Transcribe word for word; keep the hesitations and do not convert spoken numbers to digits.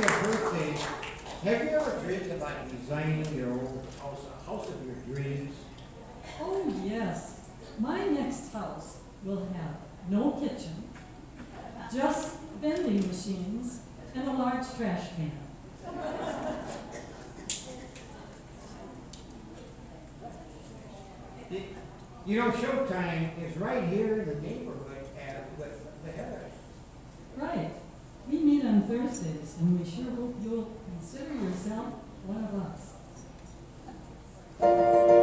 of birthday, have you ever dreamed about designing your own house, a house of your dreams? Oh, yes. My next house will have no kitchen, just vending machines and a large trash can. You know, Showtime is right here in the neighborhood at, with the Heathers. Right. We meet on Thursdays, and we sure hope you'll consider yourself one of us.